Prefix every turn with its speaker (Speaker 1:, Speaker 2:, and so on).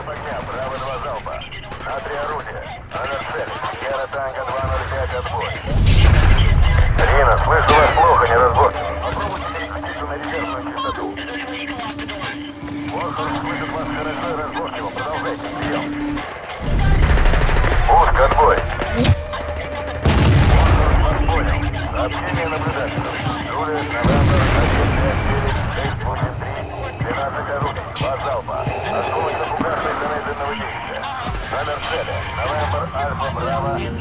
Speaker 1: огня, право 2 залпа. На 3 орудия. Номер цели. Сьерра Танго 205, отбой. Рина, слышу вас плохо, неразборчиво. Попробуйте переключиться на резервную частоту. Воздух слышит вас хорошо и разборчиво. Продолжайте, прием. Пуск, отбой. Воздух, понял. Сообщение наблюдателю. Джулия, Новембер, 159-683, 12 орудий, 2 залпа. Осколок запугавший до медленного действия. Номер цели. Новембер, Альфа, Браво,